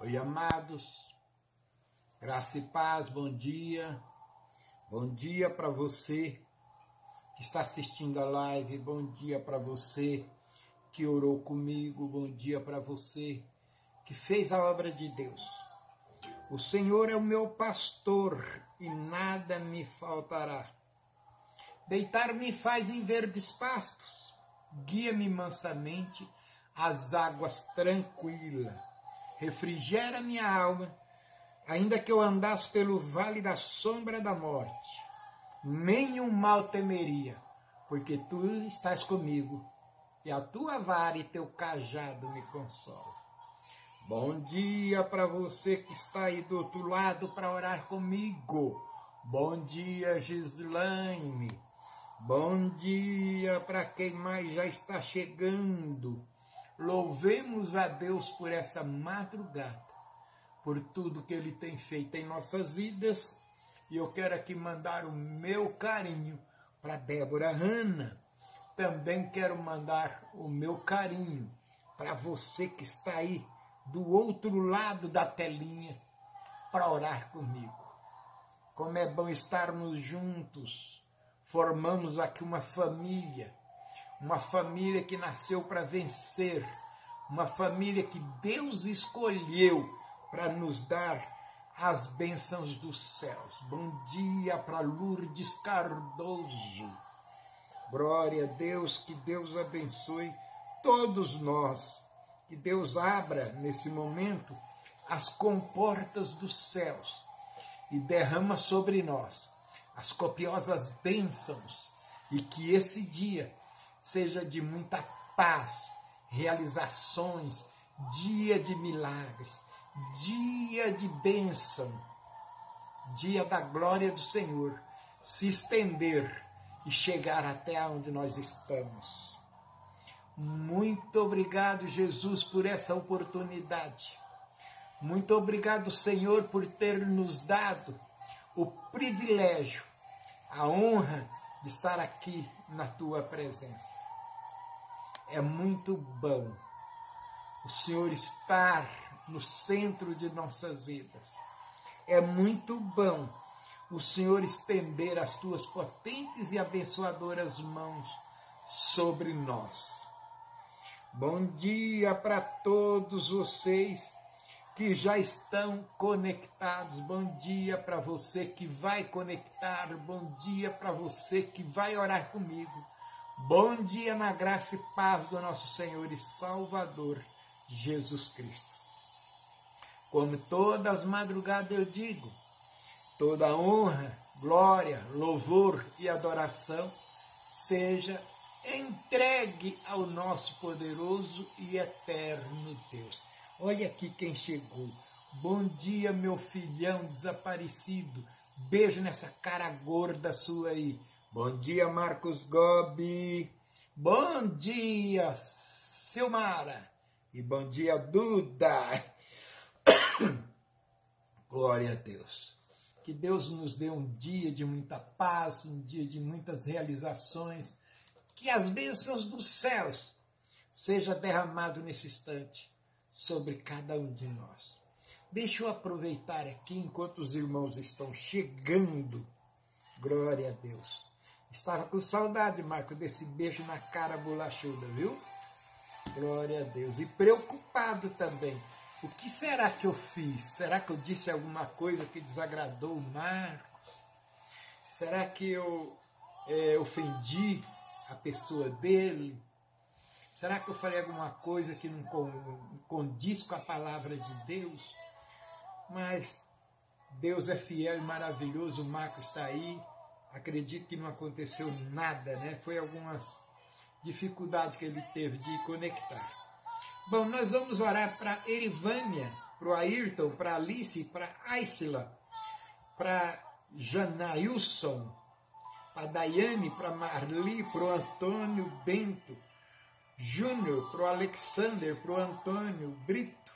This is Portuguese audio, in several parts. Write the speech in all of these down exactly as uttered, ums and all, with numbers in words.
Oi, amados, graça e paz, bom dia, bom dia para você que está assistindo a live, bom dia para você que orou comigo, bom dia para você que fez a obra de Deus. O Senhor é o meu pastor e nada me faltará. Deitar-me faz em verdes pastos, guia-me mansamente às águas tranquilas. Refrigera minha alma, ainda que eu andasse pelo vale da sombra da morte. Nenhum mal temeria, porque tu estás comigo, e a tua vara e teu cajado me consolam. Bom dia para você que está aí do outro lado para orar comigo. Bom dia, Gislaine. Bom dia para quem mais já está chegando. Louvemos a Deus por essa madrugada, por tudo que Ele tem feito em nossas vidas. E eu quero aqui mandar o meu carinho para Débora Hanna. Também quero mandar o meu carinho para você que está aí do outro lado da telinha para orar comigo. Como é bom estarmos juntos. Formamos aqui uma família. Uma família que nasceu para vencer, uma família que Deus escolheu para nos dar as bênçãos dos céus. Bom dia para Lourdes Cardoso. Glória a Deus, que Deus abençoe todos nós. Que Deus abra nesse momento as comportas dos céus e derrama sobre nós as copiosas bênçãos e que esse dia seja de muita paz, realizações, dia de milagres, dia de bênção, dia da glória do Senhor, se estender e chegar até onde nós estamos. Muito obrigado, Jesus, por essa oportunidade. Muito obrigado, Senhor, por ter nos dado o privilégio, a honra de estar aqui na tua presença. É muito bom o Senhor estar no centro de nossas vidas. É muito bom o Senhor estender as tuas potentes e abençoadoras mãos sobre nós. Bom dia para todos vocês que já estão conectados. Bom dia para você que vai conectar. Bom dia para você que vai orar comigo. Bom dia na graça e paz do nosso Senhor e Salvador, Jesus Cristo. Como todas as madrugadas eu digo, toda honra, glória, louvor e adoração seja entregue ao nosso poderoso e eterno Deus. Olha aqui quem chegou. Bom dia, meu filhão desaparecido. Beijo nessa cara gorda sua aí. Bom dia, Marcos Gobi. Bom dia, Silmara. E bom dia, Duda. Glória a Deus. Que Deus nos dê um dia de muita paz, um dia de muitas realizações. Que as bênçãos dos céus sejam derramadas nesse instante sobre cada um de nós. Deixa eu aproveitar aqui enquanto os irmãos estão chegando. Glória a Deus. Estava com saudade, Marco, desse beijo na cara bolachuda, viu? Glória a Deus. E preocupado também. O que será que eu fiz? Será que eu disse alguma coisa que desagradou o Marcos? Será que eu é, ofendi a pessoa dele? Será que eu falei alguma coisa que não condiz com a palavra de Deus? Mas Deus é fiel e maravilhoso, o Marcos está aí. Acredito que não aconteceu nada, né? Foi algumas dificuldades que ele teve de conectar. Bom, nós vamos orar para Erivânia, para o Ayrton, para Alice, para Aisla, para Janailson, para Daiane, para Marli, para o Antônio Bento, Júnior, para o Alexander, para o Antônio Brito,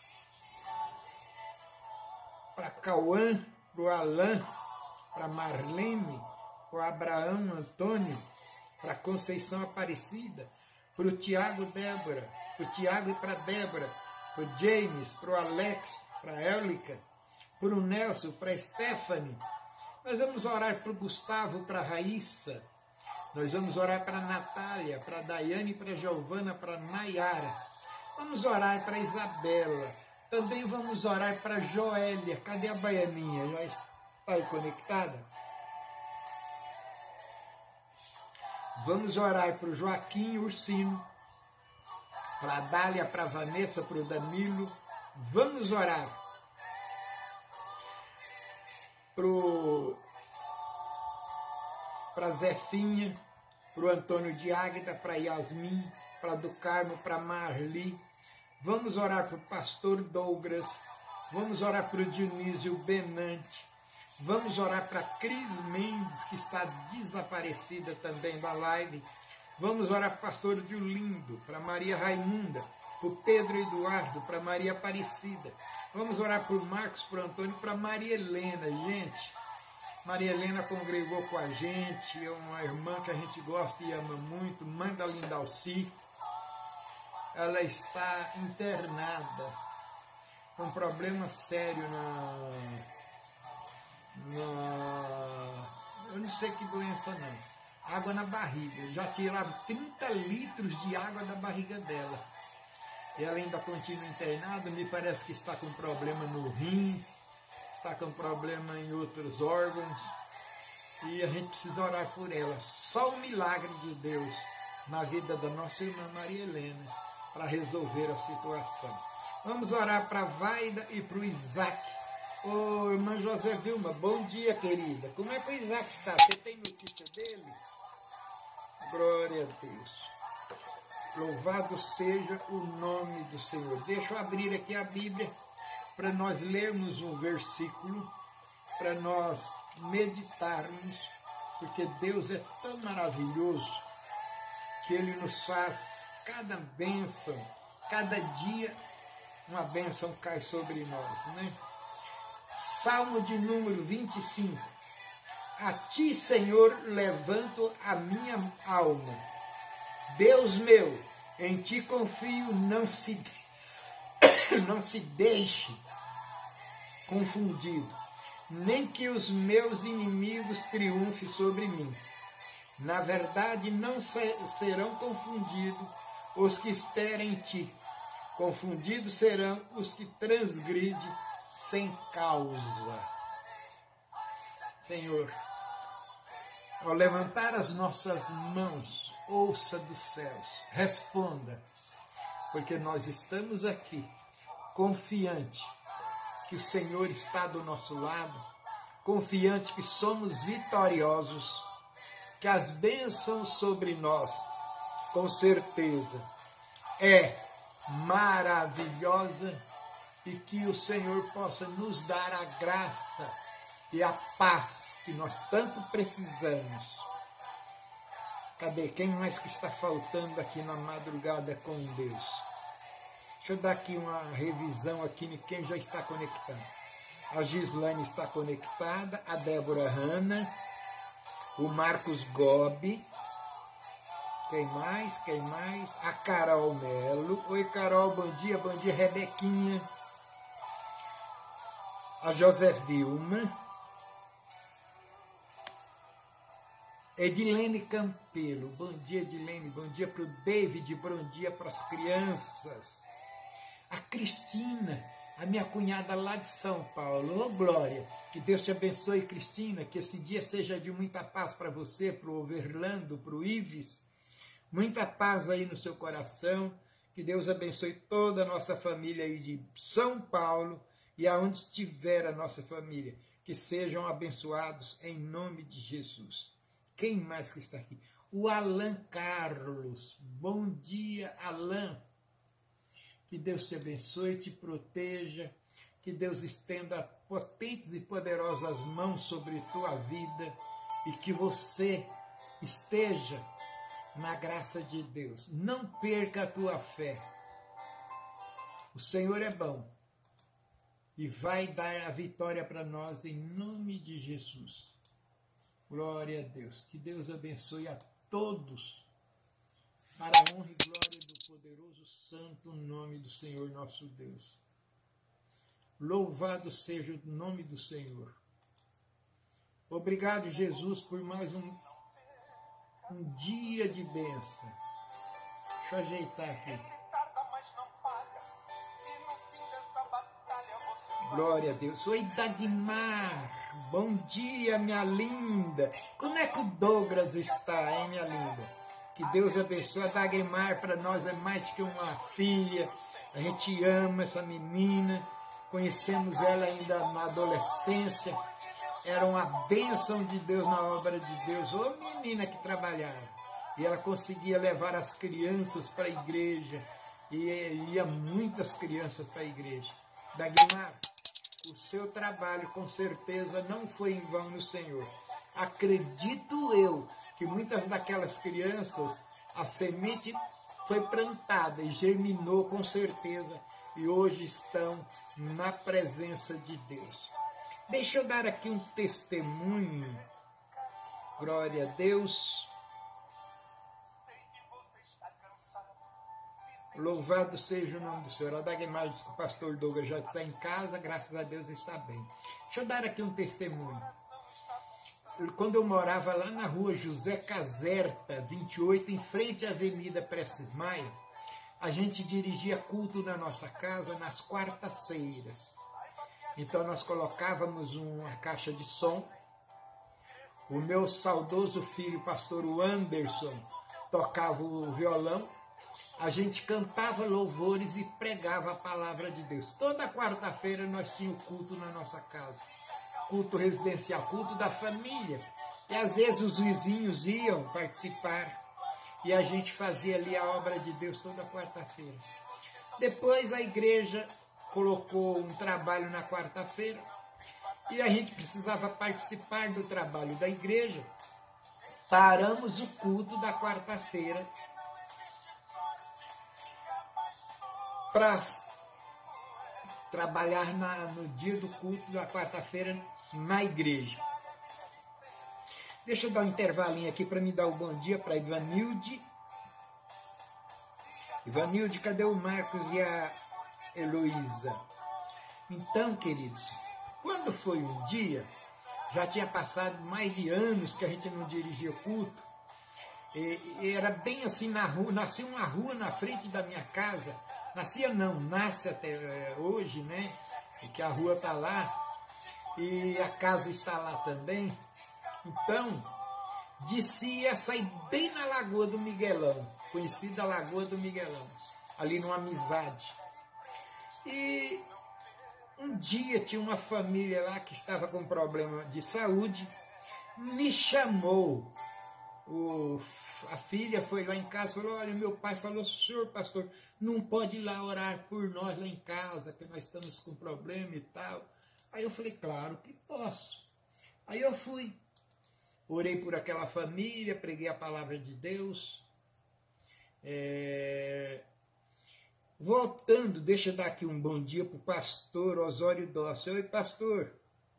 para Cauã, para o Alain, para Marlene, para o Abraão Antônio, para Conceição Aparecida, para o Tiago Débora, para o Tiago e para a Débora, para o James, para o Alex, para Élica, para o Nelson, para a Stephanie. Nós vamos orar para o Gustavo, para a Raíssa. Nós vamos orar para a Natália, para a Daiane, para a Giovana, para a Nayara. Vamos orar para a Isabela. Também vamos orar para a Joélia. Cadê a baianinha? Já está aí conectada? Vamos orar para o Joaquim Ursino, para a Dália, para a Vanessa, para o Danilo. Vamos orar para a Zefinha, para o Antônio de Águeda, para a Yasmin, para a do Carmo, para a Marli. Vamos orar para o pastor Douglas. Vamos orar para o Dionísio Benante. Vamos orar para a Cris Mendes, que está desaparecida também da live. Vamos orar para o pastor Diolindo, para Maria Raimunda, para o Pedro Eduardo, para Maria Aparecida. Vamos orar para o Marcos, para o Antônio, para Maria Helena. Gente, Maria Helena congregou com a gente, é uma irmã que a gente gosta e ama muito, mãe da Lindalci. Ela está internada com um problema sério na... Na, eu não sei que doença não, água na barriga, já tirava trinta litros de água da barriga dela, e ela ainda continua internada, me parece que está com problema no rins, está com problema em outros órgãos, e a gente precisa orar por ela, só o milagre de Deus na vida da nossa irmã Maria Helena, para resolver a situação. Vamos orar para a Vaida e para o Isaac. Ô, irmã José Vilma, bom dia, querida. Como é que o Isaac está? Você tem notícia dele? Glória a Deus. Louvado seja o nome do Senhor. Deixa eu abrir aqui a Bíblia para nós lermos um versículo, para nós meditarmos, porque Deus é tão maravilhoso que Ele nos faz cada bênção, cada dia uma bênção cai sobre nós, né? Salmo de número vinte e cinco. A ti, Senhor, levanto a minha alma. Deus meu, em ti confio, não se, não se deixe confundido, nem que os meus inimigos triunfem sobre mim. Na verdade, não serão confundidos os que esperam em ti. Confundidos serão os que transgridem sem causa. Senhor, ao levantar as nossas mãos, ouça dos céus, responda, porque nós estamos aqui, confiante que o Senhor está do nosso lado, confiante que somos vitoriosos, que as bênçãos sobre nós, com certeza, é maravilhosa, e que o Senhor possa nos dar a graça e a paz que nós tanto precisamos. Cadê? Quem mais que está faltando aqui na madrugada com Deus? Deixa eu dar aqui uma revisão aqui de quem já está conectado. A Gislane está conectada, a Débora Hanna, o Marcos Gobi, quem mais? Quem mais? A Carol Melo. Oi, Carol, bom dia, bom dia, Rebequinha. A José Vilma, Edilene Campelo, bom dia, Edilene, bom dia para o David, bom dia para as crianças. A Cristina, a minha cunhada lá de São Paulo. Ô, Glória, que Deus te abençoe, Cristina, que esse dia seja de muita paz para você, para o Overlando, para o Ives, muita paz aí no seu coração, que Deus abençoe toda a nossa família aí de São Paulo, e aonde estiver a nossa família, que sejam abençoados em nome de Jesus. Quem mais que está aqui? O Alan Carlos. Bom dia, Alan. Que Deus te abençoe, te proteja, que Deus estenda potentes e poderosas mãos sobre tua vida e que você esteja na graça de Deus. Não perca a tua fé. O Senhor é bom. E vai dar a vitória para nós em nome de Jesus. Glória a Deus. Que Deus abençoe a todos. Para a honra e glória do poderoso santo nome do Senhor nosso Deus. Louvado seja o nome do Senhor. Obrigado, Jesus, por mais um, um dia de bênção. Deixa eu ajeitar aqui. Glória a Deus. Oi, Dagmar. Bom dia, minha linda. Como é que o Douglas está, hein, minha linda? Que Deus abençoe. A Dagmar para nós é mais que uma filha. A gente ama essa menina. Conhecemos ela ainda na adolescência. Era uma bênção de Deus na obra de Deus. Ô menina que trabalhava. E ela conseguia levar as crianças para a igreja. E ia muitas crianças para a igreja. Dagmar, o seu trabalho com certeza não foi em vão no Senhor. Acredito eu que muitas daquelas crianças, a semente foi plantada e germinou com certeza. E hoje estão na presença de Deus. Deixa eu dar aqui um testemunho. Glória a Deus. Louvado seja o nome do Senhor. A Dagmar diz que o pastor Douglas já está em casa, graças a Deus está bem. Deixa eu dar aqui um testemunho. Quando eu morava lá na rua José Caserta, vinte e oito, em frente à Avenida Prestes Maia, a gente dirigia culto na nossa casa nas quartas-feiras. Então nós colocávamos uma caixa de som. O meu saudoso filho, pastor Anderson, tocava o violão. A gente cantava louvores e pregava a palavra de Deus. Toda quarta-feira nós tínhamos culto na nossa casa. Culto residencial, culto da família. E às vezes os vizinhos iam participar. E a gente fazia ali a obra de Deus toda quarta-feira. Depois a igreja colocou um trabalho na quarta-feira. E a gente precisava participar do trabalho da igreja. Paramos o culto da quarta-feira para trabalhar na, no dia do culto da quarta-feira na igreja. Deixa eu dar um intervalinho aqui para me dar o bom dia para Ivanilde. Ivanilde, cadê o Marcos e a Heloísa? Então, queridos, quando foi um dia, já tinha passado mais de anos que a gente não dirigia culto, e, e era bem assim na rua, nascia uma rua na frente da minha casa. Nascia não, nasce até hoje, né? E que a rua está lá e a casa está lá também. Então, descia sair bem na Lagoa do Miguelão, conhecida Lagoa do Miguelão, ali numa Amizade. E um dia tinha uma família lá que estava com problema de saúde, me chamou. O, a filha foi lá em casa e falou, olha, meu pai falou, senhor pastor, não pode ir lá orar por nós lá em casa, que nós estamos com problema e tal. Aí eu falei, claro que posso. Aí eu fui, orei por aquela família, preguei a palavra de Deus. É... Voltando, deixa eu dar aqui um bom dia para o pastor Osório Dossi. Oi, pastor.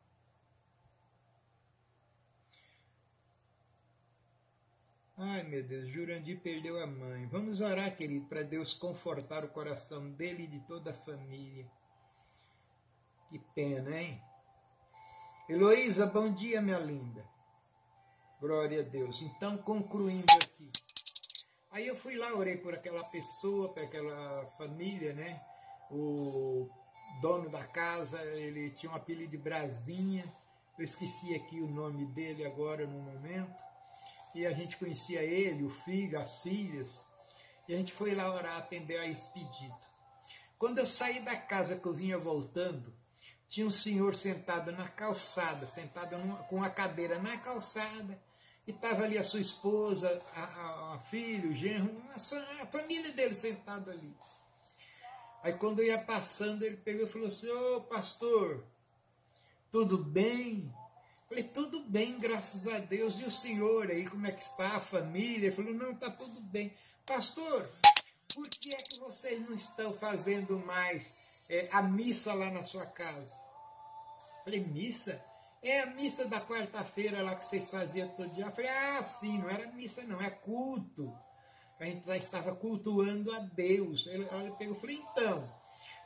Ai, meu Deus, Jurandir perdeu a mãe. Vamos orar, querido, para Deus confortar o coração dele e de toda a família. Que pena, hein? Heloísa, bom dia, minha linda. Glória a Deus. Então, concluindo aqui. Aí eu fui lá, orei por aquela pessoa, por aquela família, né? O dono da casa, ele tinha um apelido de Brasinha. Eu esqueci aqui o nome dele agora no momento. E a gente conhecia ele, o filho, as filhas, e a gente foi lá orar, atender a esse pedido. Quando eu saí da casa que eu vinha voltando, tinha um senhor sentado na calçada, sentado numa, com a cadeira na calçada, e estava ali a sua esposa, a, a, a filho, o genro, a, a família dele sentado ali. Aí quando eu ia passando, ele pegou e falou assim, ô pastor, tudo bem? Falei, tudo bem, graças a Deus. E o senhor aí, como é que está a família? Ele falou, não, está tudo bem. Pastor, por que é que vocês não estão fazendo mais é, a missa lá na sua casa? Falei, missa? É a missa da quarta-feira lá que vocês faziam todo dia. Eu falei, ah, sim, não era missa não, é culto. A gente já estava cultuando a Deus. Ele, ele pegou, eu falei, então,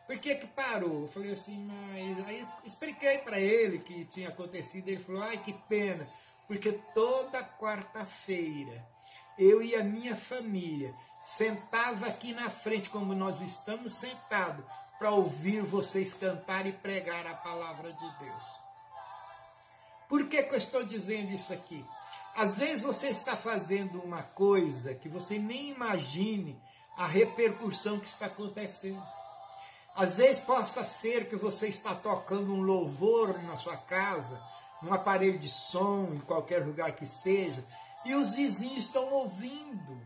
Por que que parou? Eu falei assim, mas... Aí eu expliquei para ele que tinha acontecido. Ele falou, ai, que pena. Porque toda quarta-feira, eu e a minha família sentava aqui na frente, como nós estamos sentados, para ouvir vocês cantar e pregar a palavra de Deus. Por que que eu estou dizendo isso aqui? Às vezes você está fazendo uma coisa que você nem imagine a repercussão que está acontecendo. Às vezes possa ser que você está tocando um louvor na sua casa, num aparelho de som, em qualquer lugar que seja, e os vizinhos estão ouvindo.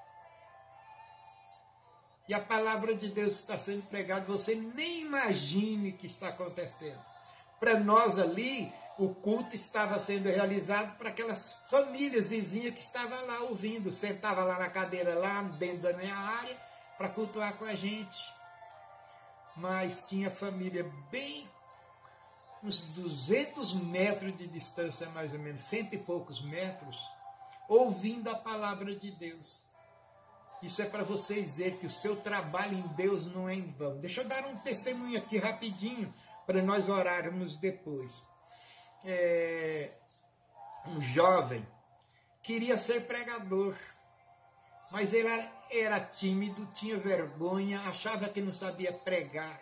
E a palavra de Deus está sendo pregada, você nem imagine o que está acontecendo. Para nós ali, o culto estava sendo realizado para aquelas famílias vizinhas que estavam lá ouvindo, sentava lá na cadeira, lá dentro da minha área, para cultuar com a gente. Mas tinha família bem, uns duzentos metros de distância, mais ou menos, cento e poucos metros, ouvindo a palavra de Deus. Isso é para você dizer que o seu trabalho em Deus não é em vão. Deixa eu dar um testemunho aqui rapidinho, para nós orarmos depois. É, um jovem queria ser pregador, mas ele era, era tímido, tinha vergonha, achava que não sabia pregar.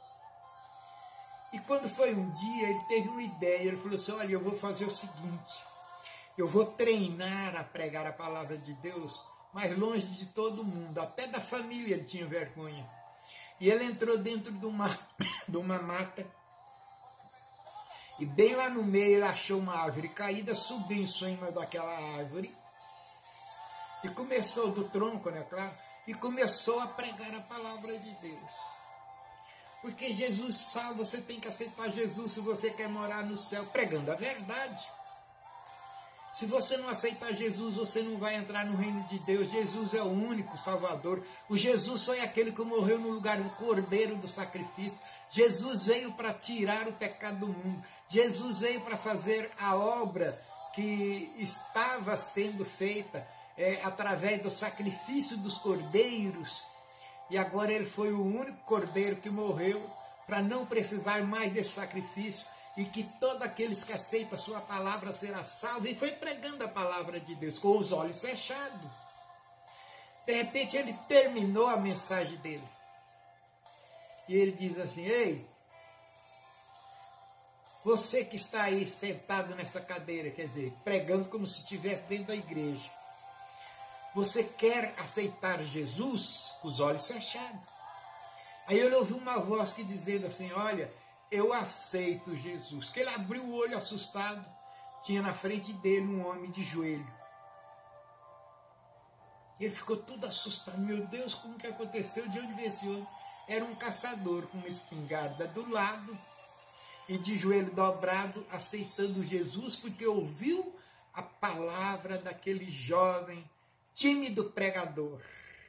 E quando foi um dia, ele teve uma ideia, ele falou assim, olha, eu vou fazer o seguinte, eu vou treinar a pregar a palavra de Deus, mas longe de todo mundo, até da família ele tinha vergonha. E ele entrou dentro de uma, de uma mata, e bem lá no meio ele achou uma árvore caída, subiu em cima daquela árvore, e começou do tronco, né, claro, e começou a pregar a palavra de Deus. Porque Jesus salva, você tem que aceitar Jesus se você quer morar no céu, pregando a verdade. Se você não aceitar Jesus, você não vai entrar no reino de Deus. Jesus é o único Salvador. O Jesus foi aquele que morreu no lugar do cordeiro do sacrifício. Jesus veio para tirar o pecado do mundo. Jesus veio para fazer a obra que estava sendo feita é, através do sacrifício dos cordeiros. E agora ele foi o único cordeiro que morreu para não precisar mais desse sacrifício. E que todos aqueles que aceitam a sua palavra será salvo. E foi pregando a palavra de Deus com os olhos fechados. De repente ele terminou a mensagem dele. E ele diz assim, ei, você que está aí sentado nessa cadeira, quer dizer, pregando como se estivesse dentro da igreja. Você quer aceitar Jesus com os olhos fechados? Aí ele ouviu uma voz que dizendo assim, olha, eu aceito Jesus. Que ele abriu o olho assustado, tinha na frente dele um homem de joelho. Ele ficou todo assustado, meu Deus, como que aconteceu? De onde veio esse homem? Era um caçador com uma espingarda do lado e de joelho dobrado, aceitando Jesus, porque ouviu a palavra daquele jovem, tímido pregador.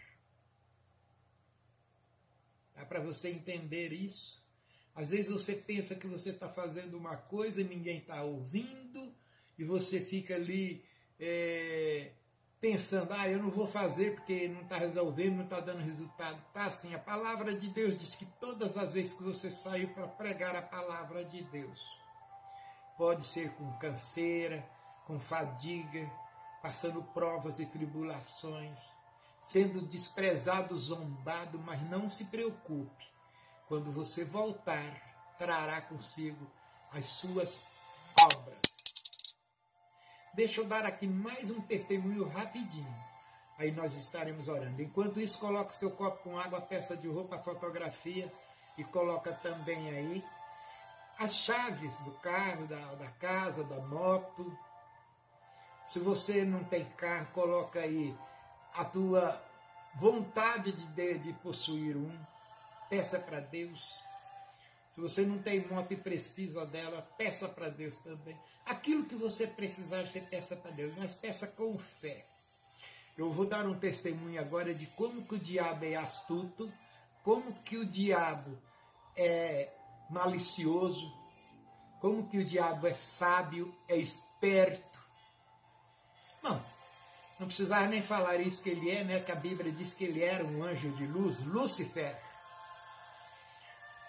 Dá para você entender isso? Às vezes você pensa que você está fazendo uma coisa e ninguém está ouvindo, e você fica ali é, pensando, ah, eu não vou fazer porque não está resolvendo, não está dando resultado. Tá assim, a palavra de Deus diz que todas as vezes que você saiu para pregar a palavra de Deus, pode ser com canseira, com fadiga, passando provas e tribulações, sendo desprezado, zombado, mas não se preocupe. Quando você voltar, trará consigo as suas obras. Deixa eu dar aqui mais um testemunho rapidinho. Aí nós estaremos orando. Enquanto isso, coloca seu copo com água, peça de roupa, fotografia e coloca também aí as chaves do carro, da, da casa, da moto. Se você não tem carro, coloca aí a tua vontade de, de possuir um. Peça para Deus. Se você não tem moto e precisa dela, peça para Deus também. Aquilo que você precisar, você peça para Deus, mas peça com fé. Eu vou dar um testemunho agora de como que o diabo é astuto, como que o diabo é malicioso, como que o diabo é sábio, é esperto. Não, não precisava nem falar isso que ele é, né? Que a Bíblia diz que ele era um anjo de luz, Lúcifer.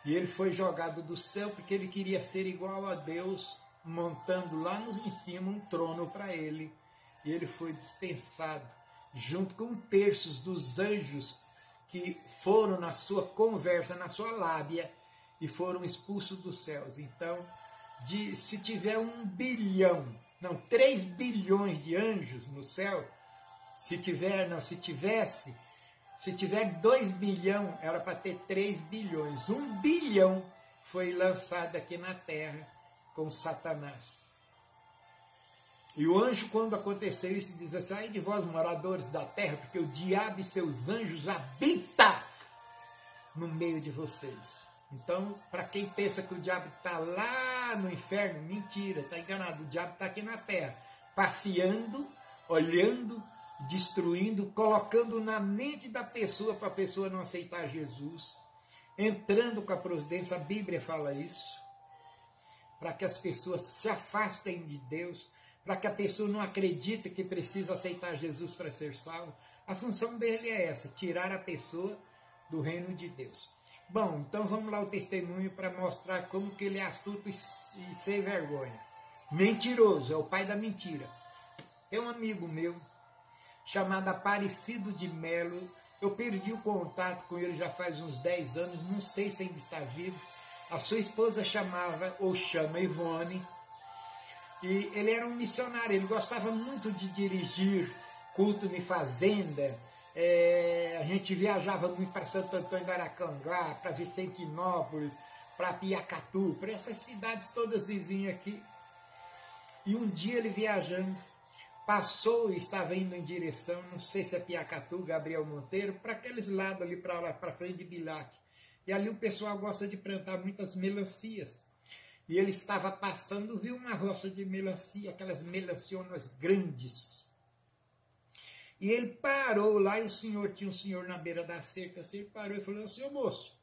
E ele foi jogado do céu porque ele queria ser igual a Deus, montando lá em cima um trono para ele. E ele foi dispensado, junto com terços dos anjos que foram na sua conversa, na sua lábia, e foram expulsos dos céus. Então, de, se tiver um bilhão, não, três bilhões de anjos no céu, se tiver, não, se tivesse, se tiver dois bilhão, era para ter três bilhões. Um bilhão foi lançado aqui na terra com Satanás. E o anjo, quando aconteceu isso, diz assim: ai de vós, moradores da terra, porque o diabo e seus anjos habitam no meio de vocês. Então, para quem pensa que o diabo está lá no inferno, mentira, está enganado. O diabo está aqui na terra, passeando, olhando, destruindo, colocando na mente da pessoa para a pessoa não aceitar Jesus, entrando com a providência, a Bíblia fala isso, para que as pessoas se afastem de Deus, para que a pessoa não acredite que precisa aceitar Jesus para ser salvo. A função dele é essa, tirar a pessoa do reino de Deus. Bom, então vamos lá o testemunho para mostrar como que ele é astuto e sem vergonha. Mentiroso, é o pai da mentira. Tem um amigo meu, chamado Aparecido de Melo. Eu perdi o contato com ele já faz uns dez anos, não sei se ainda está vivo. A sua esposa chamava, ou chama, Ivone. E ele era um missionário, ele gostava muito de dirigir culto em fazenda. É, a gente viajava muito para Santo Antônio do Aracanguá, para Vicentinópolis, para Piacatu, para essas cidades todas vizinhas aqui. E um dia ele viajando, passou e estava indo em direção, não sei se é Piacatu, Gabriel Monteiro, para aqueles lados ali, para frente de Bilac. E ali o pessoal gosta de plantar muitas melancias. E ele estava passando, viu uma roça de melancia, aquelas melancias grandes. E ele parou lá, e o senhor, tinha um senhor na beira da cerca, assim, ele parou e falou: senhor moço,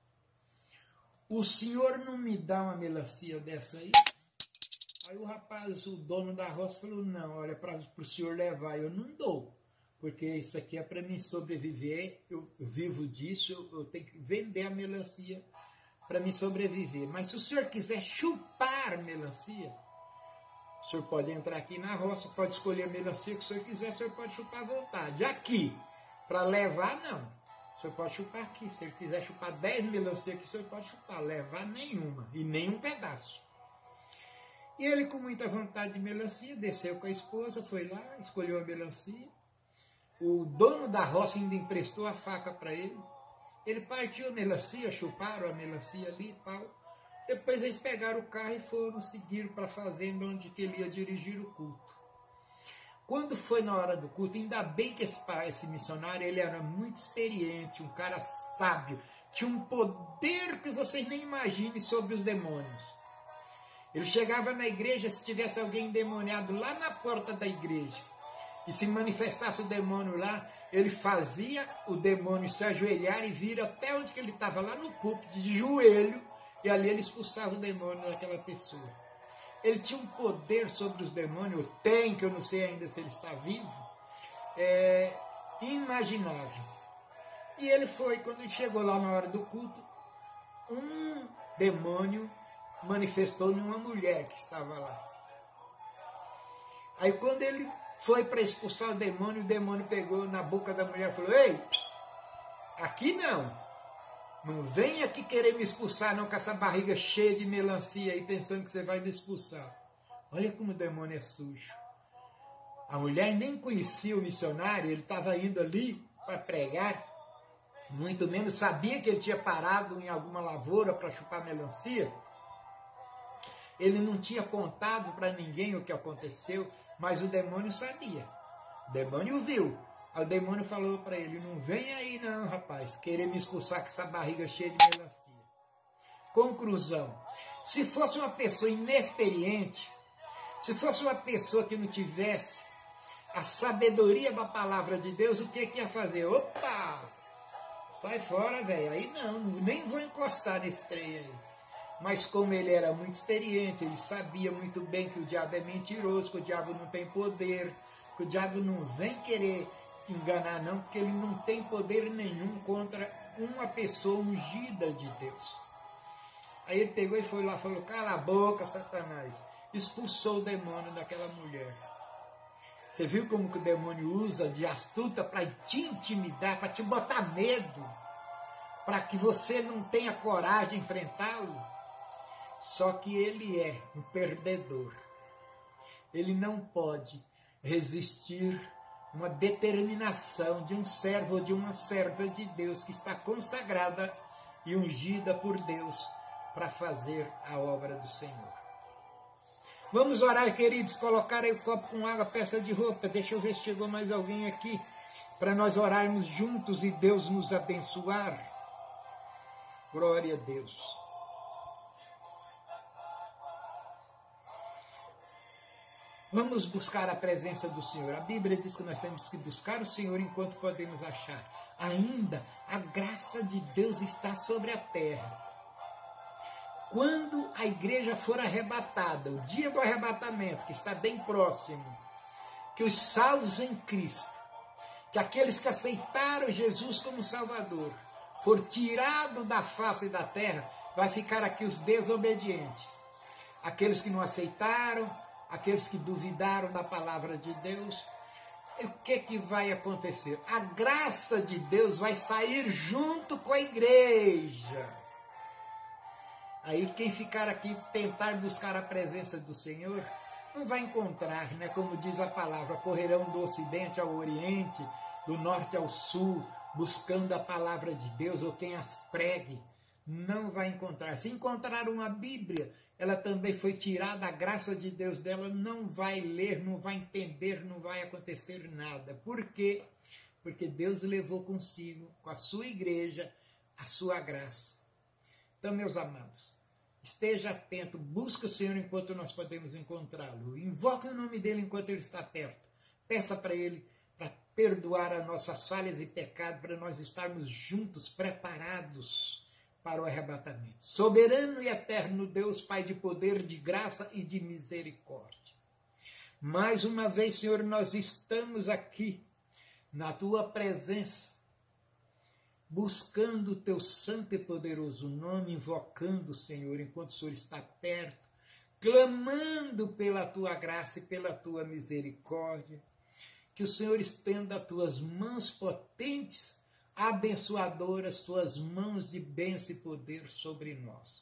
o senhor não me dá uma melancia dessa aí? Aí o rapaz, o dono da roça, falou: não, olha, para o senhor levar, eu não dou, porque isso aqui é para mim sobreviver, eu, eu vivo disso, eu, eu tenho que vender a melancia para me sobreviver. Mas se o senhor quiser chupar melancia, o senhor pode entrar aqui na roça, pode escolher a melancia que o senhor quiser, o senhor pode chupar à vontade. Aqui, para levar, não. O senhor pode chupar aqui. Se ele quiser chupar dez melancias aqui, o senhor pode chupar. Levar nenhuma, e nem um pedaço. E ele, com muita vontade de melancia, desceu com a esposa, foi lá, escolheu a melancia. O dono da roça ainda emprestou a faca para ele. Ele partiu a melancia, chuparam a melancia ali e tal. Depois eles pegaram o carro e foram seguir para a fazenda onde que ele ia dirigir o culto. Quando foi na hora do culto, ainda bem que esse, pai, esse missionário, ele era muito experiente, um cara sábio, tinha um poder que vocês nem imaginem sobre os demônios. Ele chegava na igreja, se tivesse alguém endemoniado lá na porta da igreja, e se manifestasse o demônio lá, ele fazia o demônio se ajoelhar e vir até onde que ele estava, lá no púlpito, de joelho, e ali ele expulsava o demônio daquela pessoa. Ele tinha um poder sobre os demônios, tem, que eu não sei ainda se ele está vivo, é, inimaginável. E ele foi, quando ele chegou lá na hora do culto, um demônio manifestou numa mulher que estava lá. Aí quando ele foi para expulsar o demônio, o demônio pegou na boca da mulher e falou: ei, aqui não. Não vem aqui querer me expulsar não, com essa barriga cheia de melancia aí, pensando que você vai me expulsar. Olha como o demônio é sujo. A mulher nem conhecia o missionário, ele estava indo ali para pregar, muito menos sabia que ele tinha parado em alguma lavoura para chupar melancia. Ele não tinha contado para ninguém o que aconteceu, mas o demônio sabia. O demônio viu. Aí o demônio falou para ele: não vem aí não, rapaz, querer me expulsar com essa barriga cheia de melancia. Conclusão: se fosse uma pessoa inexperiente, se fosse uma pessoa que não tivesse a sabedoria da palavra de Deus, o que que ia fazer? Opa! Sai fora, velho. Aí não, nem vou encostar nesse trem aí. Mas como ele era muito experiente, ele sabia muito bem que o diabo é mentiroso, que o diabo não tem poder, que o diabo não vem querer enganar não, porque ele não tem poder nenhum contra uma pessoa ungida de Deus. Aí ele pegou e foi lá e falou, cala a boca, Satanás. Expulsou o demônio daquela mulher. Você viu como que o demônio usa de astuta para te intimidar, para te botar medo, para que você não tenha coragem de enfrentá-lo? Só que ele é um perdedor. Ele não pode resistir uma determinação de um servo ou de uma serva de Deus que está consagrada e ungida por Deus para fazer a obra do Senhor. Vamos orar, queridos, colocar aí o copo com água, peça de roupa. Deixa eu ver se chegou mais alguém aqui para nós orarmos juntos e Deus nos abençoar. Glória a Deus. Vamos buscar a presença do Senhor. A Bíblia diz que nós temos que buscar o Senhor enquanto podemos achar. Ainda a graça de Deus está sobre a terra. Quando a igreja for arrebatada, o dia do arrebatamento, que está bem próximo, que os salvos em Cristo, que aqueles que aceitaram Jesus como Salvador, for tirado da face da terra, vai ficar aqui os desobedientes. Aqueles que não aceitaram, aqueles que duvidaram da palavra de Deus. O que que vai acontecer? A graça de Deus vai sair junto com a igreja. Aí quem ficar aqui tentar buscar a presença do Senhor, não vai encontrar, né? Como diz a palavra, correrão do ocidente ao oriente, do norte ao sul, buscando a palavra de Deus, ou quem as pregue, não vai encontrar. Se encontrar uma Bíblia, ela também foi tirada, a graça de Deus dela, não vai ler, não vai entender, não vai acontecer nada. Por quê? Porque Deus levou consigo, com a sua igreja, a sua graça. Então, meus amados, esteja atento, busque o Senhor enquanto nós podemos encontrá-lo. Invoque o nome dele enquanto ele está perto. Peça para ele para perdoar as nossas falhas e pecados, para nós estarmos juntos, preparados para o arrebatamento. Soberano e eterno Deus, Pai de poder, de graça e de misericórdia. Mais uma vez, Senhor, nós estamos aqui na tua presença, buscando o teu santo e poderoso nome, invocando o Senhor enquanto o Senhor está perto, clamando pela tua graça e pela tua misericórdia, que o Senhor estenda as tuas mãos potentes, abençoadoras, tuas mãos de bênção e poder sobre nós.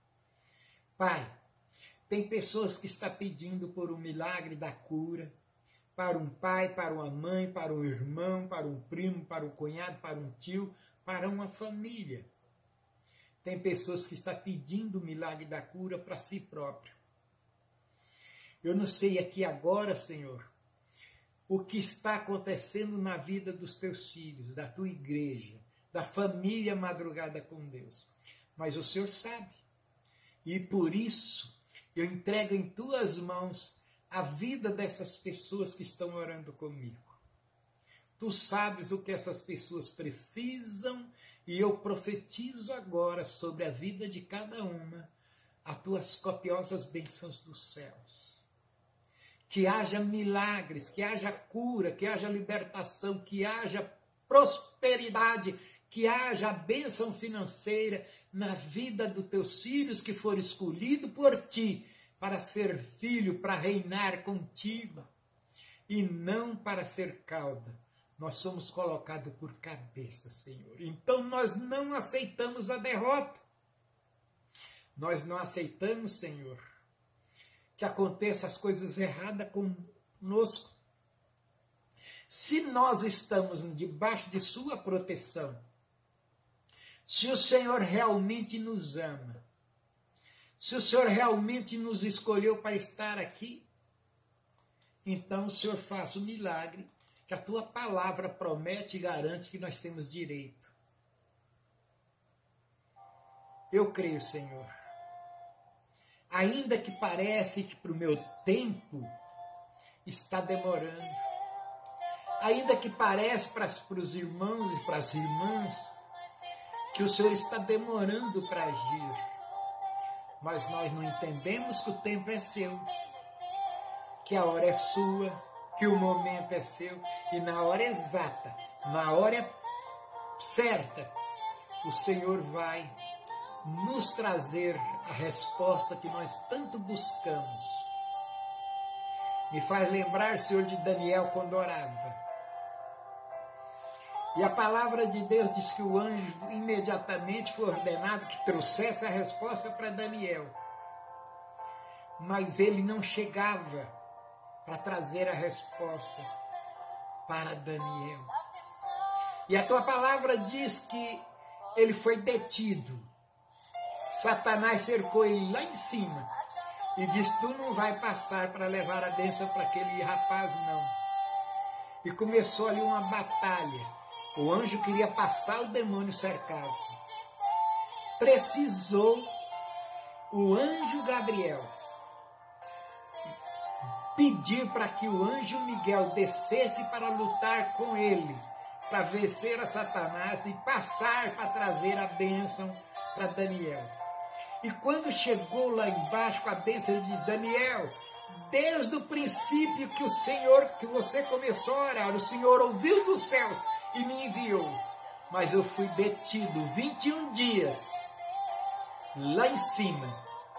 Pai, tem pessoas que estão pedindo por um milagre da cura, para um pai, para uma mãe, para um irmão, para um primo, para um cunhado, para um tio, para uma família. Tem pessoas que estão pedindo o milagre da cura para si próprio. Eu não sei aqui agora, Senhor, o que está acontecendo na vida dos teus filhos, da tua igreja, da família Madrugada com Deus. Mas o Senhor sabe. E por isso eu entrego em tuas mãos a vida dessas pessoas que estão orando comigo. Tu sabes o que essas pessoas precisam e eu profetizo agora sobre a vida de cada uma as tuas copiosas bênçãos dos céus. Que haja milagres, que haja cura, que haja libertação, que haja prosperidade, que haja bênção financeira na vida dos teus filhos que foram escolhidos por ti para ser filho, para reinar contigo e não para ser cauda. Nós somos colocados por cabeça, Senhor. Então nós não aceitamos a derrota. Nós não aceitamos, Senhor, que aconteça as coisas erradas conosco. Se nós estamos debaixo de sua proteção, se o Senhor realmente nos ama, se o Senhor realmente nos escolheu para estar aqui, então o Senhor faça o milagre que a tua palavra promete e garante que nós temos direito. Eu creio, Senhor. Ainda que parece que para o meu tempo está demorando, ainda que parece para, para os irmãos e para as irmãs que o Senhor está demorando para agir, mas nós não entendemos que o tempo é seu, que a hora é sua, que o momento é seu, e na hora exata, na hora certa, o Senhor vai nos trazer a resposta que nós tanto buscamos. Me faz lembrar, Senhor, de Daniel quando orava. E a palavra de Deus diz que o anjo imediatamente foi ordenado que trouxesse a resposta para Daniel. Mas ele não chegava para trazer a resposta para Daniel. E a tua palavra diz que ele foi detido. Satanás cercou ele lá em cima e disse: tu não vai passar para levar a bênção para aquele rapaz, não. E começou ali uma batalha. O anjo queria passar, o demônio cercava. Precisou o anjo Gabriel pedir para que o anjo Miguel descesse para lutar com ele, para vencer a Satanás e passar para trazer a bênção para Daniel. E quando chegou lá embaixo com a bênção, ele diz: Daniel, desde o princípio que o Senhor, que você começou a orar, o Senhor ouviu dos céus e me enviou. Mas eu fui detido vinte e um dias lá em cima.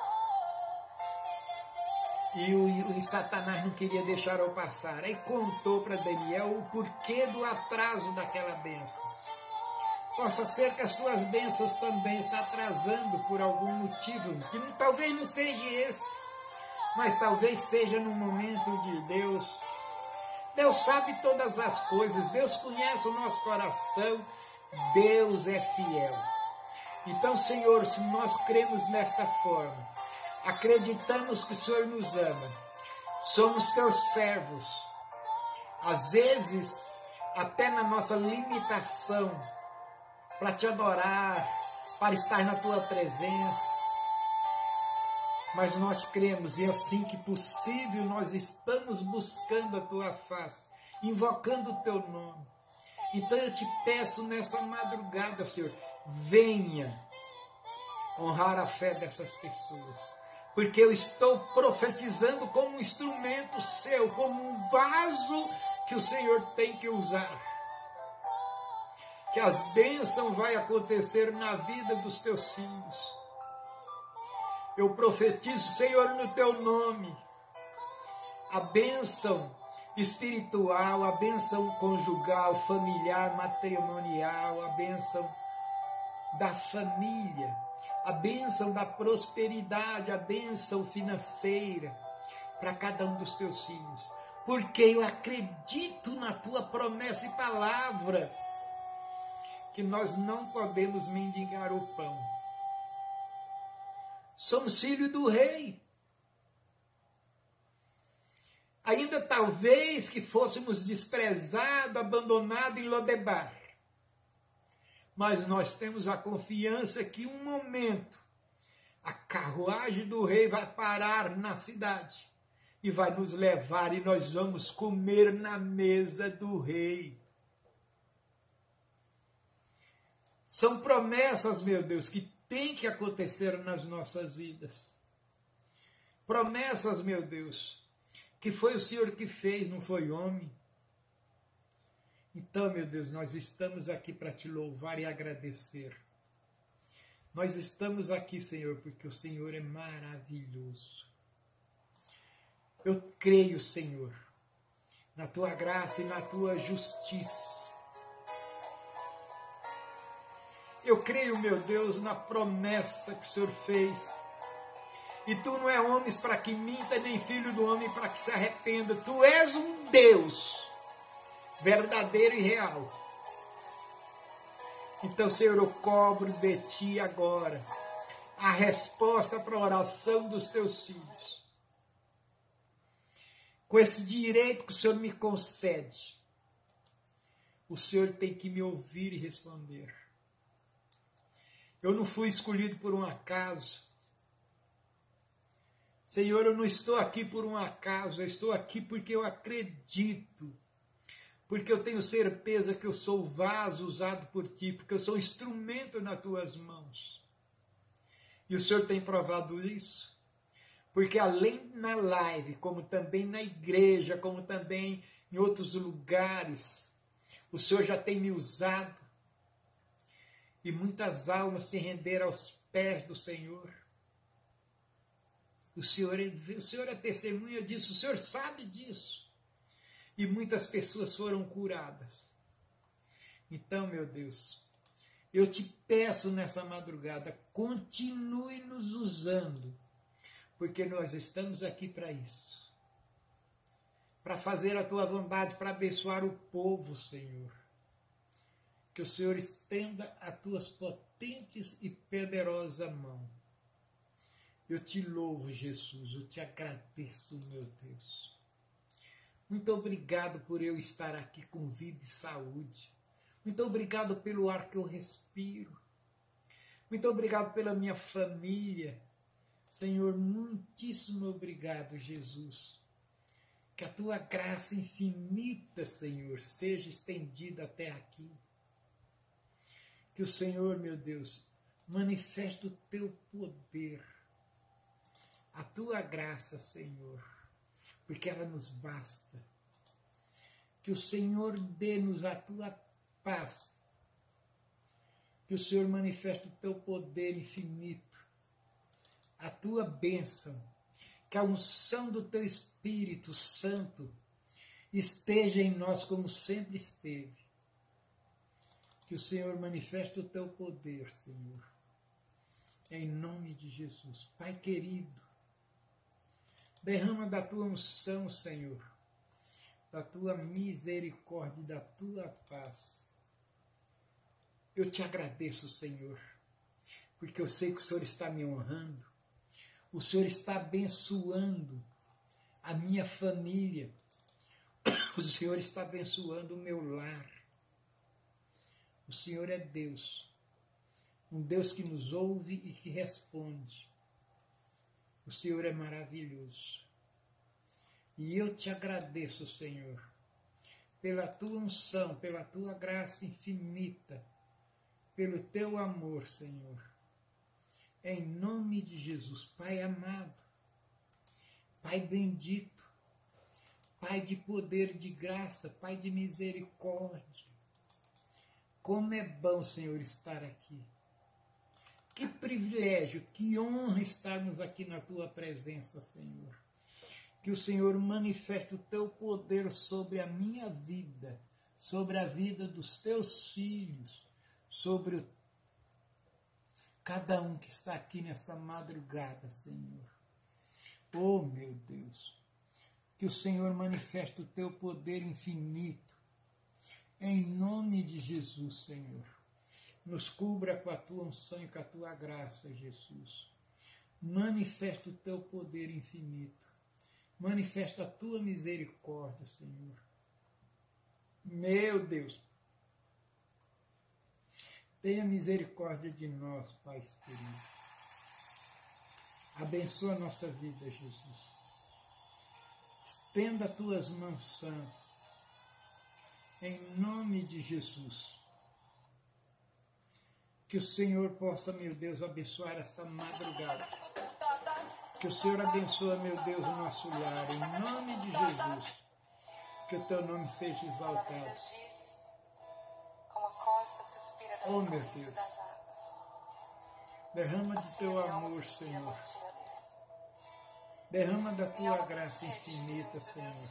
E o, o Satanás não queria deixar eu passar. Aí contou para Daniel o porquê do atraso daquela bênção. Possa ser que as tuas bênçãos também estão atrasando por algum motivo, que não, talvez não seja esse, mas talvez seja no momento de Deus. Deus sabe todas as coisas, Deus conhece o nosso coração, Deus é fiel. Então, Senhor, se nós cremos nesta forma, acreditamos que o Senhor nos ama, somos teus servos, às vezes, até na nossa limitação, para te adorar, para estar na tua presença, mas nós cremos, e assim que possível nós estamos buscando a tua face, invocando o teu nome. Então eu te peço nessa madrugada, Senhor, venha honrar a fé dessas pessoas, porque eu estou profetizando como um instrumento seu, como um vaso que o Senhor tem que usar. Que as bênçãos vão acontecer na vida dos teus filhos. Eu profetizo, Senhor, no teu nome, a bênção espiritual, a bênção conjugal, familiar, matrimonial, a bênção da família, a bênção da prosperidade, a bênção financeira para cada um dos teus filhos. Porque eu acredito na tua promessa e palavra, que nós não podemos mendigar o pão. Somos filhos do rei. Ainda talvez que fôssemos desprezados, abandonados em Lodebar. Mas nós temos a confiança que um momento a carruagem do rei vai parar na cidade e vai nos levar e nós vamos comer na mesa do rei. São promessas, meu Deus, que tem que acontecer nas nossas vidas. Promessas, meu Deus, que foi o Senhor que fez, não foi homem. Então, meu Deus, nós estamos aqui para te louvar e agradecer. Nós estamos aqui, Senhor, porque o Senhor é maravilhoso. Eu creio, Senhor, na tua graça e na tua justiça. Eu creio, meu Deus, na promessa que o Senhor fez. E tu não é homem para que minta, nem filho do homem para que se arrependa. Tu és um Deus verdadeiro e real. Então, Senhor, eu cobro de ti agora a resposta para a oração dos teus filhos. Com esse direito que o Senhor me concede, o Senhor tem que me ouvir e responder. Eu não fui escolhido por um acaso. Senhor, eu não estou aqui por um acaso, eu estou aqui porque eu acredito, porque eu tenho certeza que eu sou o vaso usado por ti, porque eu sou um instrumento nas tuas mãos. E o Senhor tem provado isso, porque além na live, como também na igreja, como também em outros lugares, o Senhor já tem me usado, e muitas almas se renderam aos pés do Senhor. O Senhor, é, o Senhor é testemunha disso, o Senhor sabe disso. E muitas pessoas foram curadas. Então, meu Deus, eu te peço nessa madrugada, continue nos usando, porque nós estamos aqui para isso. Para fazer a tua vontade, para abençoar o povo, Senhor. Que o Senhor estenda as tuas potentes e poderosas mãos. Eu te louvo, Jesus, eu te agradeço, meu Deus. Muito obrigado por eu estar aqui com vida e saúde. Muito obrigado pelo ar que eu respiro. Muito obrigado pela minha família. Senhor, muitíssimo obrigado, Jesus. Que a tua graça infinita, Senhor, seja estendida até aqui. Que o Senhor, meu Deus, manifeste o teu poder. A tua graça, Senhor, porque ela nos basta. Que o Senhor dê-nos a tua paz. Que o Senhor manifeste o teu poder infinito, a tua bênção. Que a unção do teu Espírito Santo esteja em nós como sempre esteve. Que o Senhor manifeste o teu poder, Senhor. Em nome de Jesus. Pai querido, derrama da tua unção, Senhor, da tua misericórdia e da tua paz. Eu te agradeço, Senhor, porque eu sei que o Senhor está me honrando, o Senhor está abençoando a minha família, o Senhor está abençoando o meu lar. O Senhor é Deus, um Deus que nos ouve e que responde. O Senhor é maravilhoso. E eu te agradeço, Senhor, pela tua unção, pela tua graça infinita, pelo teu amor, Senhor. Em nome de Jesus, Pai amado, Pai bendito, Pai de poder, de graça, Pai de misericórdia. Como é bom, Senhor, estar aqui. Que privilégio, que honra estarmos aqui na tua presença, Senhor. Que o Senhor manifeste o teu poder sobre a minha vida, sobre a vida dos teus filhos, sobre o, cada um que está aqui nessa madrugada, Senhor. Oh, meu Deus, que o Senhor manifeste o teu poder infinito, em nome de Jesus, Senhor. Nos cubra com a tua unção e com a tua graça, Jesus. Manifesta o teu poder infinito. Manifesta a tua misericórdia, Senhor. Meu Deus. Tenha misericórdia de nós, Pai querido. Abençoa a nossa vida, Jesus. Estenda as tuas mãos santas. Em nome de Jesus. Que o Senhor possa, meu Deus, abençoar esta madrugada. Que o Senhor abençoe, meu Deus, o nosso lar. Em nome de Jesus. Que o teu nome seja exaltado. Oh, meu Deus. Derrama de teu amor, Senhor. Derrama da tua graça infinita, Senhor.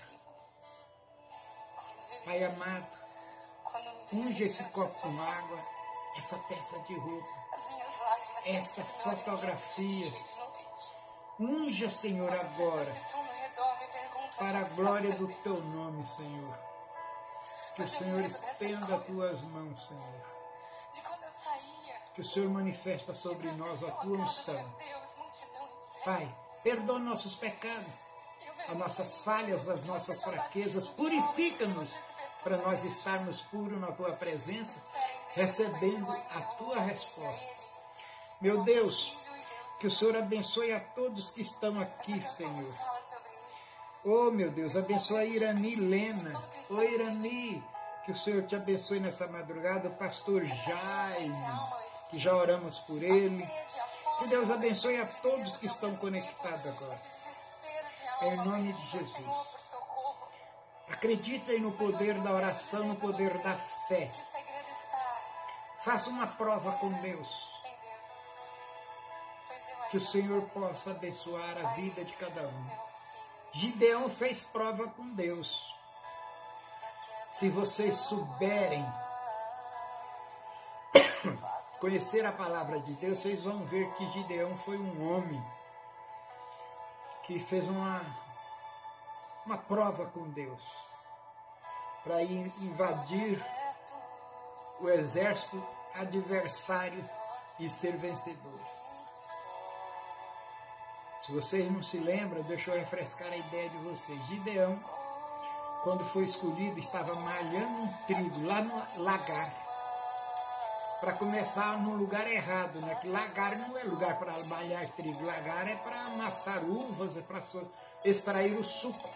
Pai amado, unge esse copo com água, essa peça de roupa, essa fotografia. Unja, Senhor, agora, para a glória do teu nome, Senhor. Que o Senhor estenda as tuas mãos, Senhor. Que o Senhor manifesta sobre nós a tua unção. Pai, perdoa nossos pecados, as nossas falhas, as nossas fraquezas. Purifica-nos para nós estarmos puros na tua presença, recebendo a tua resposta. Meu Deus, que o Senhor abençoe a todos que estão aqui, Senhor. Oh, meu Deus, abençoa a Irani Lena. Oh, Irani, que o Senhor te abençoe nessa madrugada. O pastor Jaime, que já oramos por ele. Que Deus abençoe a todos que estão conectados agora. Em nome de Jesus. Acreditem no poder da oração, no poder da fé. Faça uma prova com Deus. Que o Senhor possa abençoar a vida de cada um. Gideão fez prova com Deus. Se vocês souberem conhecer a palavra de Deus, vocês vão ver que Gideão foi um homem que fez uma, uma prova com Deus para ir invadir o exército adversário e ser vencedor. Se vocês não se lembram, deixa eu refrescar a ideia de vocês. Gideão, quando foi escolhido, estava malhando um trigo lá no lagar. Para começar no lugar errado, né? Que lagar não é lugar para malhar trigo. Lagar é para amassar uvas, é para extrair o suco.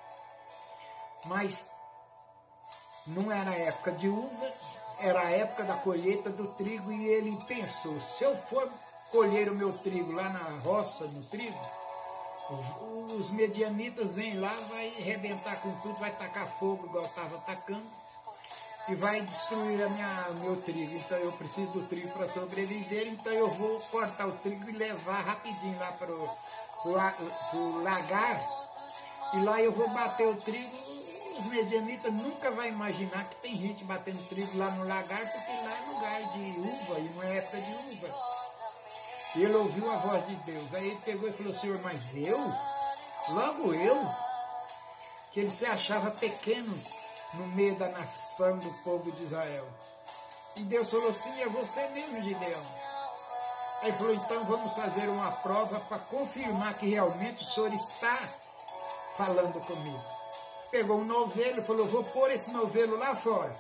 Mas não era época de uva, era a época da colheita do trigo, e ele pensou, se eu for colher o meu trigo lá na roça, no trigo, os medianitas vêm lá, vai arrebentar com tudo, vai tacar fogo igual estava atacando, e vai destruir a minha, o meu trigo. Então eu preciso do trigo para sobreviver, então eu vou cortar o trigo e levar rapidinho lá para o lagar, e lá eu vou bater o trigo. Os medianitas nunca vão imaginar que tem gente batendo trigo lá no lagar, porque lá é lugar de uva e não é época de uva. E ele ouviu a voz de Deus. Aí ele pegou e falou, Senhor, mas eu? Logo eu? Que ele se achava pequeno no meio da nação do povo de Israel. E Deus falou assim, é você mesmo, Gideão. Aí ele falou, então vamos fazer uma prova para confirmar que realmente o Senhor está falando comigo. Pegou um novelo e falou, vou pôr esse novelo lá fora.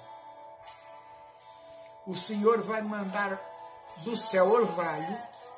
O Senhor vai mandar do céu orvalho,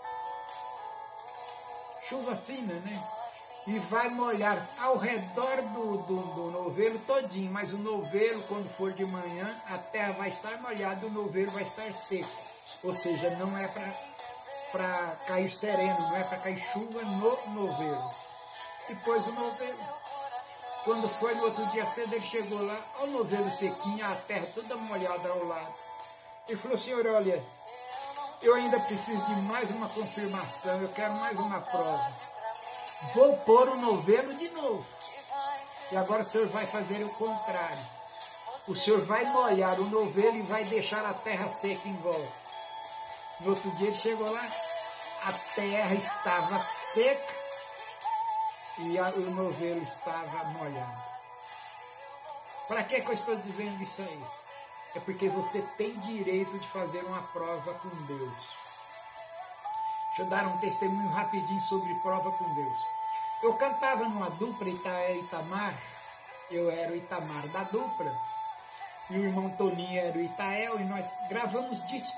chuva fina, né? E vai molhar ao redor do, do, do novelo todinho, mas o novelo, quando for de manhã, a terra vai estar molhada, o novelo vai estar seco. Ou seja, não é para cair sereno, não é para cair chuva no novelo. E pôs o novelo. Quando foi no outro dia cedo, ele chegou lá, ao novelo sequinho, a terra toda molhada ao lado. Ele falou, Senhor, olha, eu ainda preciso de mais uma confirmação, eu quero mais uma prova. Vou pôr o novelo de novo. E agora o Senhor vai fazer o contrário. O Senhor vai molhar o novelo e vai deixar a terra seca em volta. No outro dia ele chegou lá, a terra estava seca e a, o novelo estava molhado. Para que, que eu estou dizendo isso aí? É porque você tem direito de fazer uma prova com Deus. Deixa eu dar um testemunho rapidinho sobre prova com Deus. Eu cantava numa dupla Itaé Itamar, eu era o Itamar da dupla, e o irmão Toninho era o Itael, e nós gravamos disco.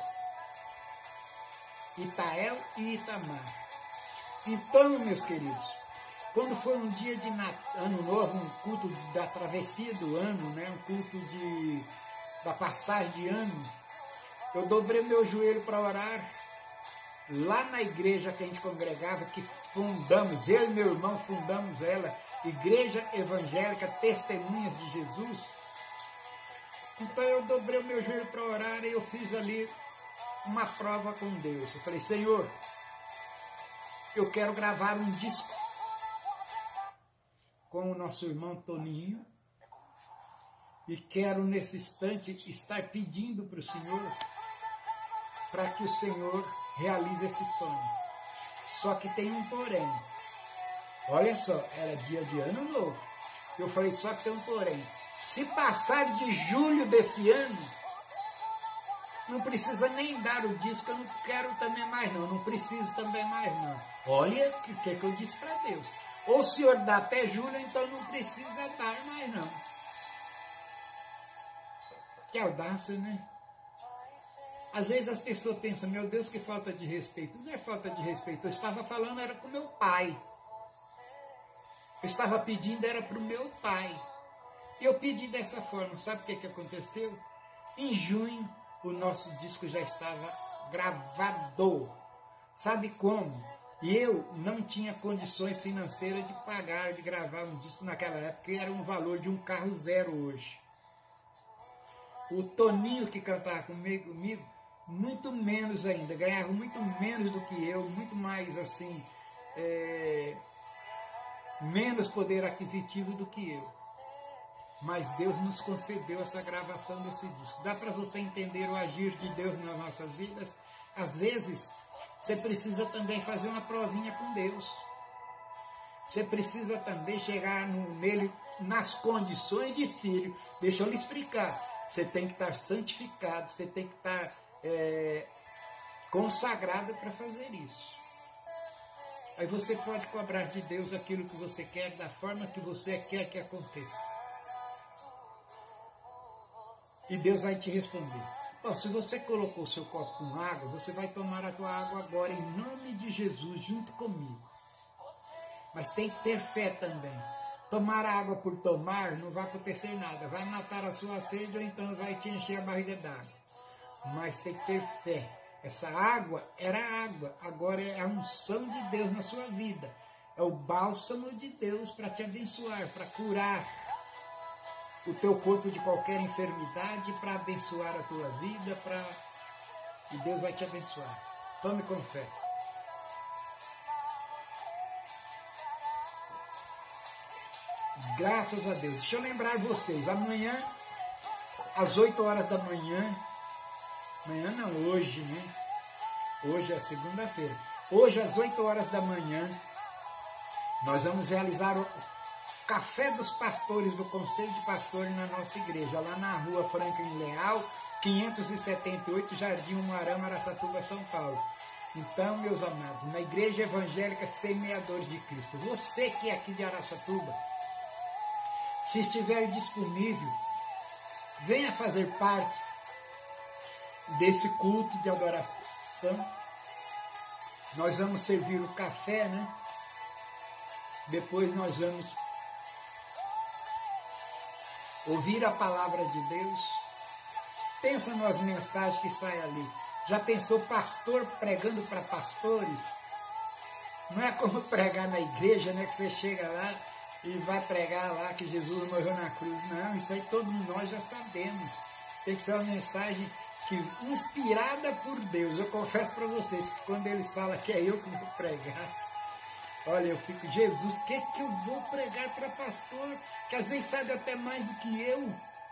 Itael e Itamar. Então, meus queridos, quando foi um dia de ano novo, um culto da travessia do ano, né, um culto de, da passagem de ano, eu dobrei meu joelho para orar, lá na igreja que a gente congregava, que fundamos, eu e meu irmão fundamos ela, Igreja Evangélica Testemunhas de Jesus. Então eu dobrei o meu joelho para orar e eu fiz ali uma prova com Deus. Eu falei, Senhor, eu quero gravar um disco com o nosso irmão Toninho e quero nesse instante estar pedindo para o Senhor para que o Senhor realize esse sonho. Só que tem um porém. Olha só, era dia de ano novo. Eu falei, só que tem um porém. Se passar de julho desse ano, não precisa nem dar o disco, eu não quero também mais não, não preciso também mais não. Olha o que, que, que eu disse para Deus. Ou o Senhor dá até julho, então não precisa dar mais não. Que audácia, né? Às vezes as pessoas pensam, meu Deus, que falta de respeito. Não é falta de respeito, eu estava falando, era com meu pai. Eu estava pedindo, era para o meu pai. E eu pedi dessa forma, sabe o que, que aconteceu? Em junho, o nosso disco já estava gravado. Sabe como? E eu não tinha condições financeiras de pagar, de gravar um disco naquela época, que era um valor de um carro zero hoje. O Toninho que cantava comigo, comigo muito menos ainda, ganhavam muito menos do que eu, muito mais assim, é, menos poder aquisitivo do que eu. Mas Deus nos concedeu essa gravação desse disco. Dá para você entender o agir de Deus nas nossas vidas? Às vezes, você precisa também fazer uma provinha com Deus. Você precisa também chegar no, nele nas condições de filho. Deixa eu lhe explicar. Você tem que estar santificado, você tem que estar é, consagrado para fazer isso. Aí você pode cobrar de Deus aquilo que você quer, da forma que você quer que aconteça. E Deus vai te responder. Oh, se você colocou o seu copo com água, você vai tomar a tua água agora, em nome de Jesus, junto comigo. Mas tem que ter fé também. Tomar água por tomar não vai acontecer nada. Vai matar a sua sede ou então vai te encher a barriga d'água. Mas tem que ter fé. Essa água era água, agora é a unção de Deus na sua vida. É o bálsamo de Deus para te abençoar, para curar o teu corpo de qualquer enfermidade, para abençoar a tua vida, para... e Deus vai te abençoar. Tome com fé. Graças a Deus. Deixa eu lembrar vocês, amanhã, às oito horas da manhã, amanhã não, hoje, né? Hoje é segunda-feira. Hoje, às oito horas da manhã, nós vamos realizar o Café dos Pastores, do Conselho de Pastores na nossa igreja, lá na rua Franklin Leal, quinhentos e setenta e oito, Jardim Umuarama, Araçatuba, São Paulo. Então, meus amados, na Igreja Evangélica Semeadores de Cristo, você que é aqui de Araçatuba, se estiver disponível, venha fazer parte desse culto de adoração. Nós vamos servir o café, né? Depois nós vamos ouvir a palavra de Deus. Pensa nas mensagens que saem ali. Já pensou pastor pregando para pastores? Não é como pregar na igreja, né? Que você chega lá e vai pregar lá que Jesus morreu na cruz. Não, isso aí todos nós já sabemos. Tem que ser uma mensagem que, inspirada por Deus. Eu confesso para vocês que quando eles falam que é eu que vou pregar, olha, eu fico, Jesus, o que, que eu vou pregar para pastor? Que às vezes sabe até mais do que eu.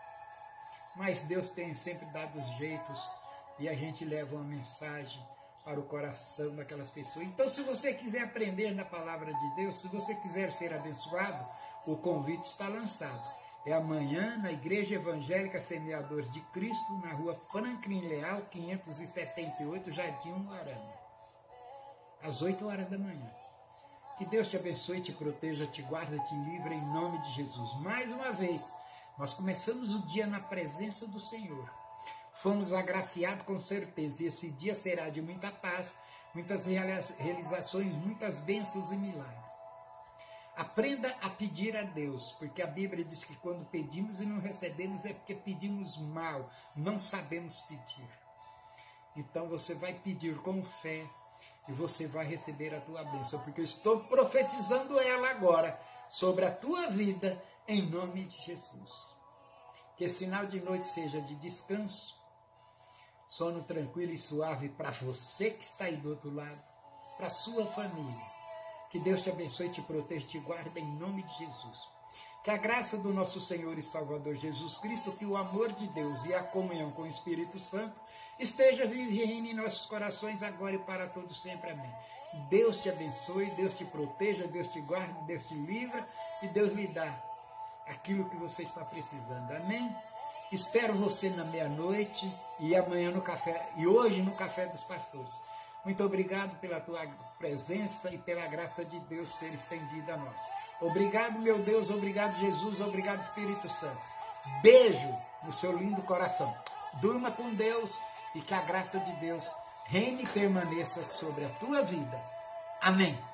Mas Deus tem sempre dado os jeitos e a gente leva uma mensagem para o coração daquelas pessoas. Então, se você quiser aprender na palavra de Deus, se você quiser ser abençoado, o convite está lançado. É amanhã na Igreja Evangélica Semeadores de Cristo, na rua Franklin Leal, quinhentos e setenta e oito, Jardim Umuarama, às oito horas da manhã. Que Deus te abençoe, te proteja, te guarda, te livre em nome de Jesus. Mais uma vez, nós começamos o dia na presença do Senhor. Fomos agraciados com certeza, e esse dia será de muita paz, muitas realizações, muitas bênçãos e milagres. Aprenda a pedir a Deus, porque a Bíblia diz que quando pedimos e não recebemos é porque pedimos mal, não sabemos pedir. Então você vai pedir com fé, e você vai receber a tua bênção, porque eu estou profetizando ela agora sobre a tua vida, em nome de Jesus. Que esse sinal de noite seja de descanso, sono tranquilo e suave para você que está aí do outro lado, para a sua família. Que Deus te abençoe, te proteja, te guarde em nome de Jesus. Que a graça do nosso Senhor e Salvador Jesus Cristo, que o amor de Deus e a comunhão com o Espírito Santo esteja vivendo em nossos corações agora e para todos sempre. Amém. Deus te abençoe, Deus te proteja, Deus te guarde, Deus te livra e Deus lhe dá aquilo que você está precisando. Amém? Espero você na meia-noite e amanhã no café, e hoje no Café dos Pastores. Muito obrigado pela tua presença e pela graça de Deus ser estendida a nós. Obrigado, meu Deus, obrigado, Jesus, obrigado, Espírito Santo. Beijo no seu lindo coração. Durma com Deus e que a graça de Deus reine e permaneça sobre a tua vida. Amém.